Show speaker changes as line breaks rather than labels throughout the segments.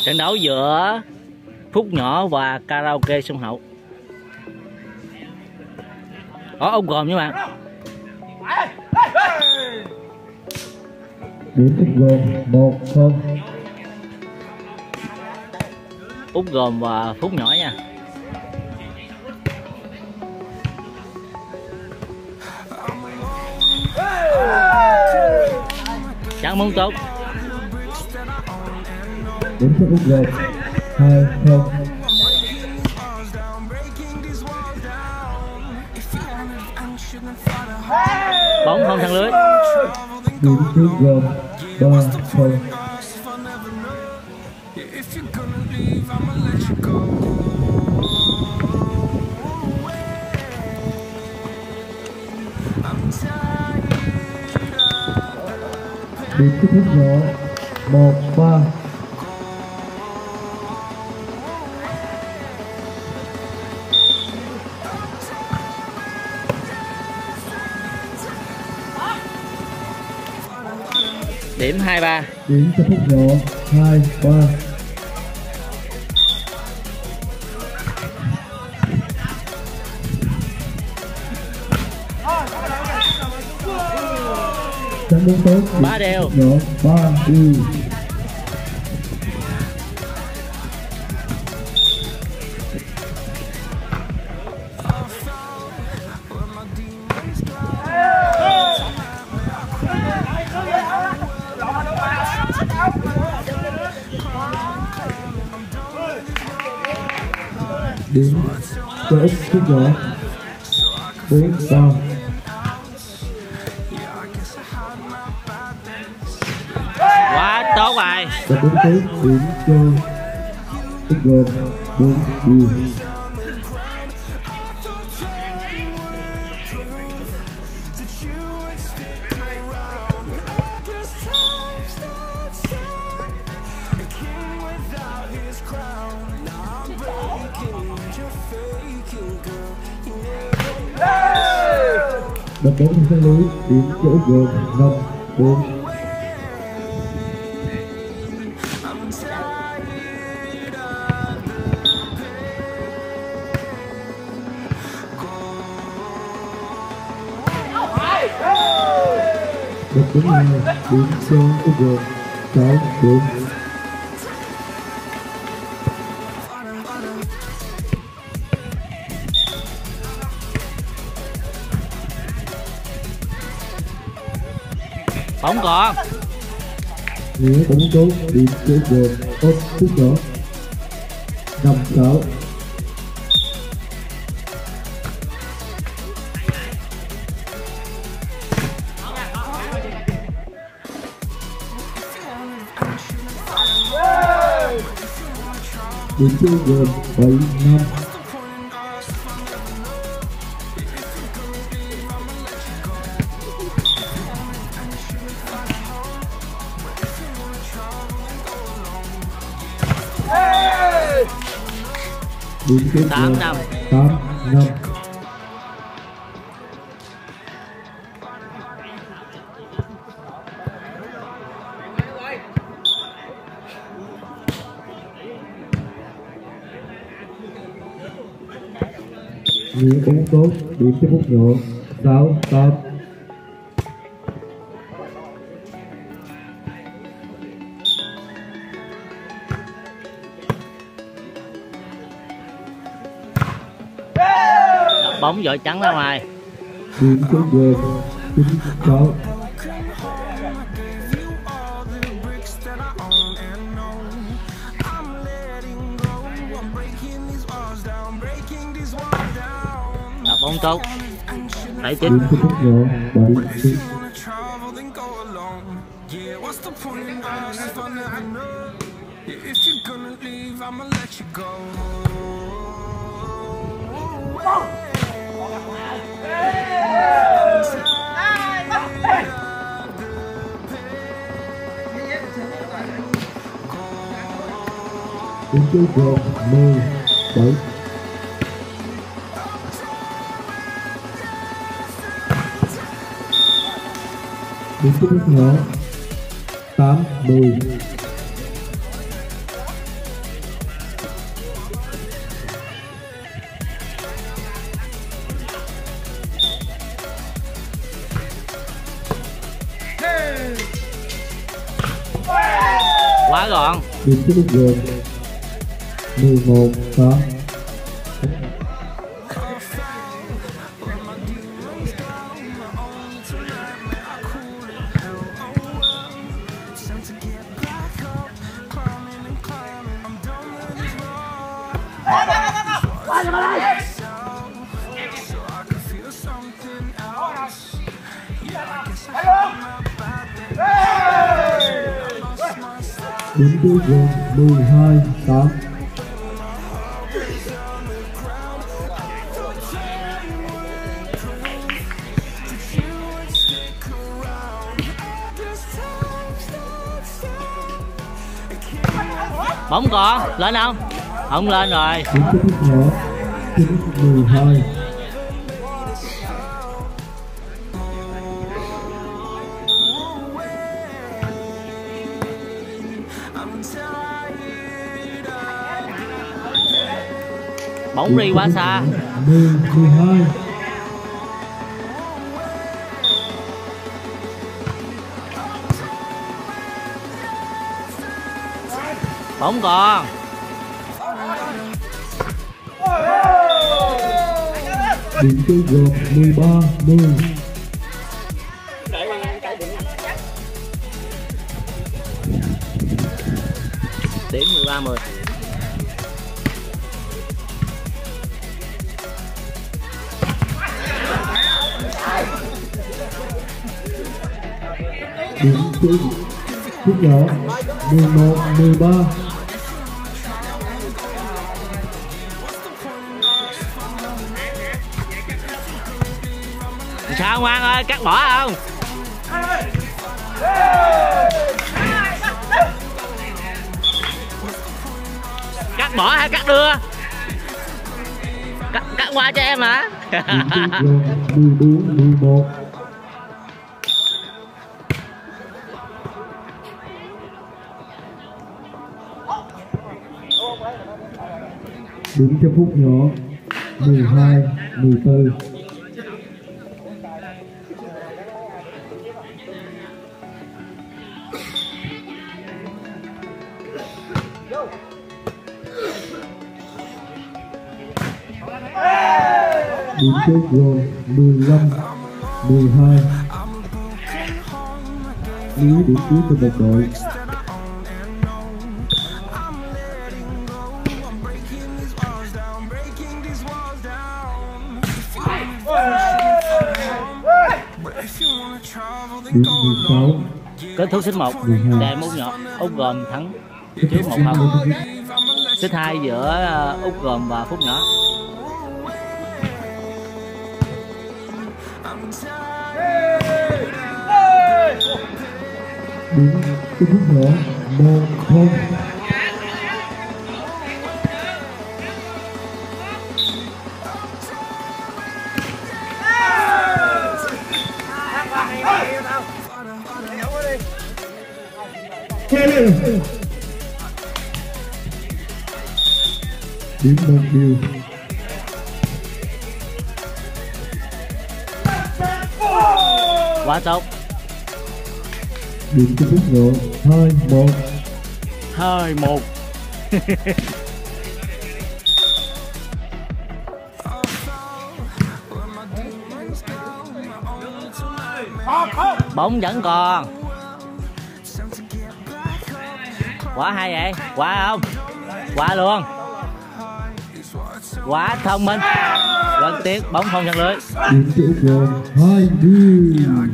Trận đấu giữa Phúc Nhỏ và Karaoke Sông Hậu. Có ông Gồm nha bạn.
Điểm Úc Gồm 1-0.
Úc Gồm và Phúc Nhỏ nha. Chẳng muốn tốt.
Điểm số Úc Gồm 2-0.
Bóng không thẳng lưới.
Điểm số Gồm 3-0. Điểm số Phúc Nhỏ 1-3.
Điểm 2-3.
Điểm cho Phúc Nhỏ 2-3. Trận đấu tốt
3 đều.
Nhỏ 3 đều. Điểm cho Úc Phúc Nhỏ 4-3.
Quá tốt rồi.
Trận đấu tốt điểm cho Úc Gồm 4 đều. Đập bóng trên sân lưới, điểm cho Úc Gồm 5-4. Đập bóng này, điểm cho Úc Gồm 6-4.
Bóng còn.
Nghĩa cũng tốt điểm cho Úc Gồm 1 Phút Nhỏ 5-6. Điểm cho Úc Gồm 7-5. Điểm cho Úc Gồm
8-5.
8-5. Nghĩa cũng tốt điểm cho Phúc Nhỏ 6-8.
Bóng dội trắng ra ngoài.
Điểm cho Úc Gồm 9-6.
Đá bóng tốt. Đẩy
Điểm
chính.
cho Phúc Nhỏ 7-9. Điểm cho Úc Gồm 10-7. Điểm cho Phúc Nhỏ 8-10.
Quá gọn.
Điểm kết thúc gồm 11-8. Điểm cuối gồm 12-8.
Bóng còn lên không? Không lên rồi.
Điểm kết thúc nhỏ 9-12.
Bóng đi quá xa.
10-12.
Bóng còn.
Điểm cuối gồm 13-10.
Điểm 13-10.
Điểm cuối phút nhỏ 11-13.
Sao Ngoan ơi, cắt bỏ không? Cắt bỏ hay cắt đưa? Cắt qua cho em hả?
Điểm cuối gồm 14-11. Điểm cho phút nhỏ 12-14. Điểm kết gồm 15-12. Lưu ý điểm cuối cho một đội. Điểm 16.
Kết thúc xích 1. Đề Úc nhỏ Úc Gồm thắng trước 1-0. Xích 2 giữa Úc Gồm và Phúc Nhỏ.
Điểm cho Phúc Nhỏ 1-0. Điểm 1-1.
Quá tốt.
Điểm cho Phúc Nhỏ 2-1.
2-1. Bóng vẫn còn. Quá hay vậy. Quá không? Quá luôn. Quá thông minh. Rất tiếc bóng không chân lưới.
Điểm cho Úc gồm 2 điểm.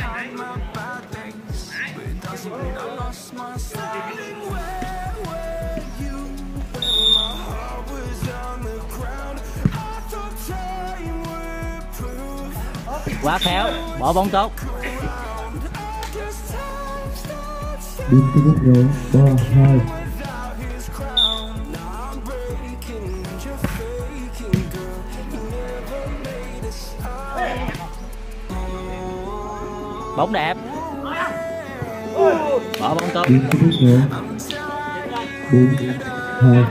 Quá khéo, bỏ bóng tốt.
Điểm cho Úc gồm 3-2.
Bóng đẹp. Bỏ bóng tốt.
Điểm cho Úc gồm 4-2.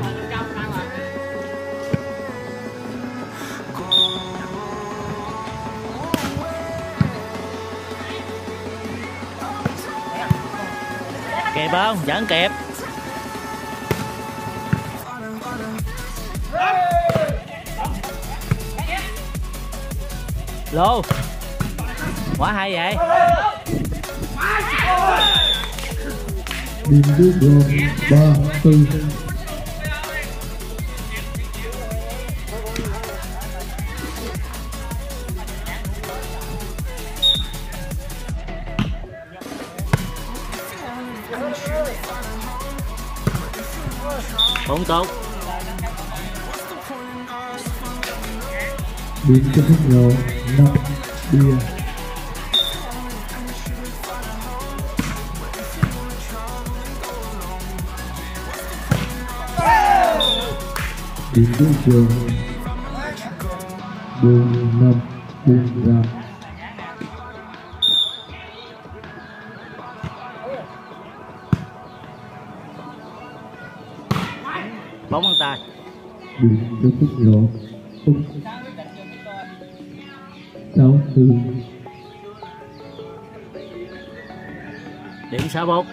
Kịp không? Vẫn kịp. Lô quá hay vậy.
Điểm tiếp rồi 3-4.
Bốn tốt.
Điểm cho phút nhỏ 5 bia. Điểm cuối trường 4-5 buông ra.
Bóng ăn tay.
Điểm cho phút nhỏ 6-4.
Điểm 6-4.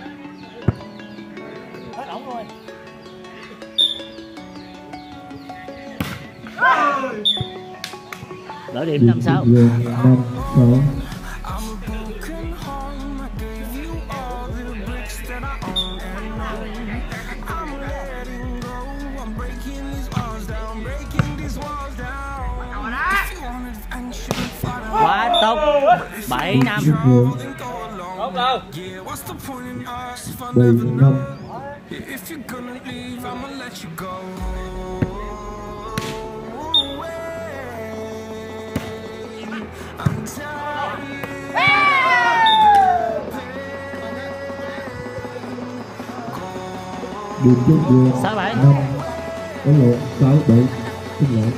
Đổi điểm 5-6.
5-6.
Quá tốt. 7-5.
7-5. Điểm tiếp vừa
6-7.
5 có lộn 6-7. Xin lỗi.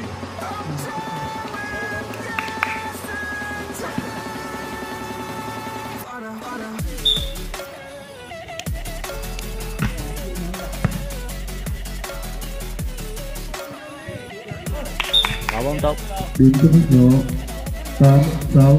Vào bóng tốt.
Điểm cho phút nhỏ 8-6.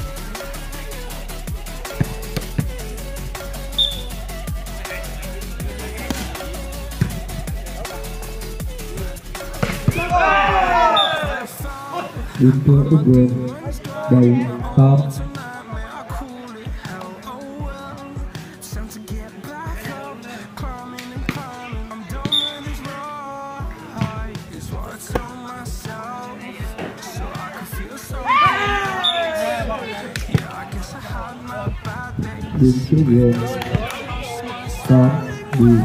Điểm cho phút gồm 7-8. Điểm số gồm 8-10.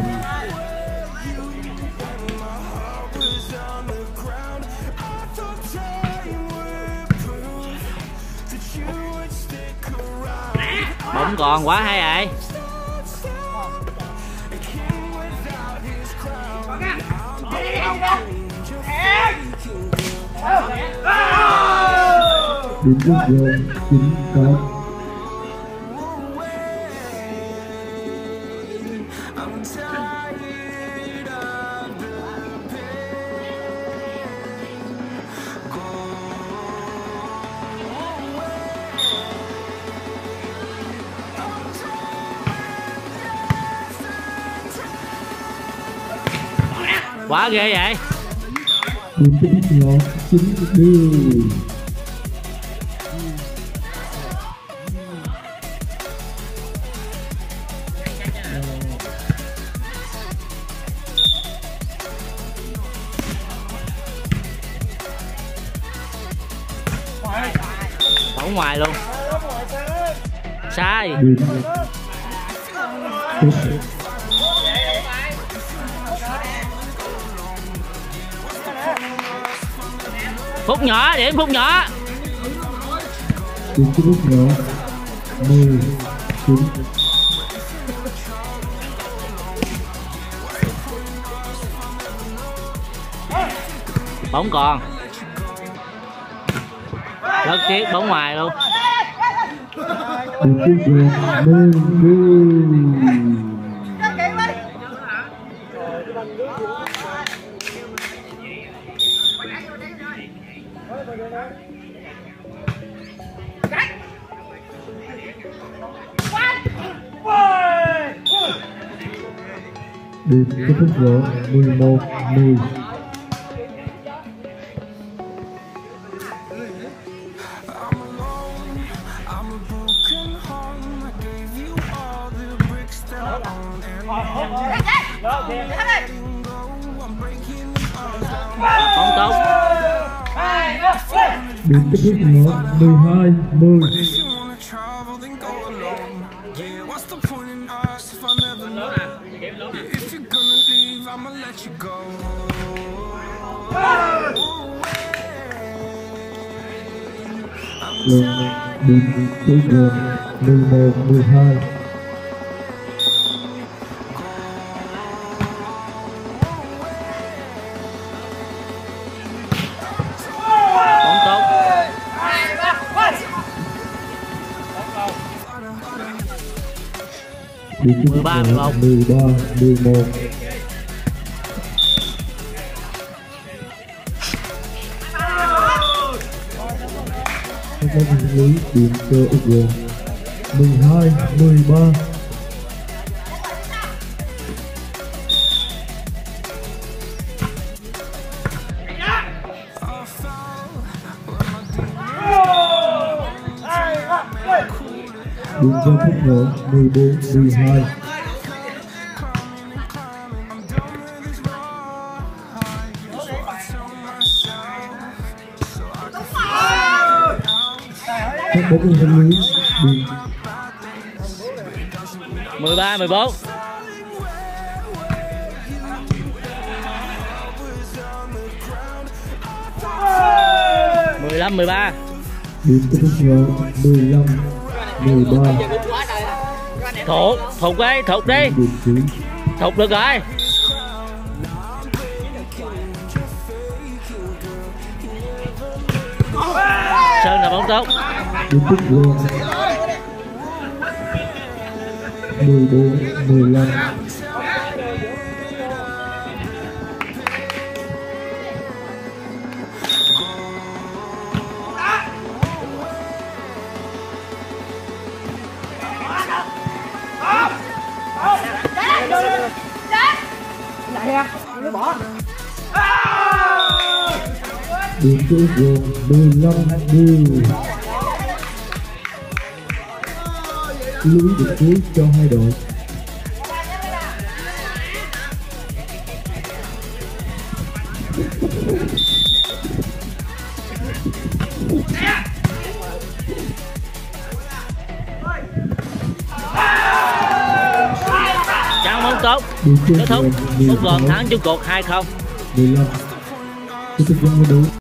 Bóng còn quá hay vậy.
Điểm số gồm 9-8.
Quá ghê vậy.
Điểm cho phút nhỏ 9-10.
Bóng ngoài luôn. Sai.
Điểm
Phút nhỏ, điểm phút nhỏ.
điểm cho phút nhỏ 10-9.
Bóng còn. Rất tiếc bóng ngoài luôn.
Điểm tiếp gồm 10-10. Điểm cho phút gồm 11-10.
Bóng tốt.
Điểm kết thúc của 12-10. Điểm cuối cùng 11-12.
Bóng tốt.
Điểm kết thúc 13-11. Các bạn lý điểm cho Úc 12-13. Điểm cho Phúc Ngộ 14-12. Các bóng hành lý điểm
13-14. 15-13.
điểm cho Phúc Ngộ 15-13.
Thụt đi, thụt đi.
Điểm chỉ
Thụt được rồi. Sơn là bóng tốt.
điểm Phúc Ngộ 14-15. Điểm cho Úc 15-10. Lưu ý điểm cuối cho hai đội.
Chào bóng tốt.
Điểm
Kết thúc. Úc Gồm thắng chung cuộc 2-0.
15. Tiếp tục giao đấu.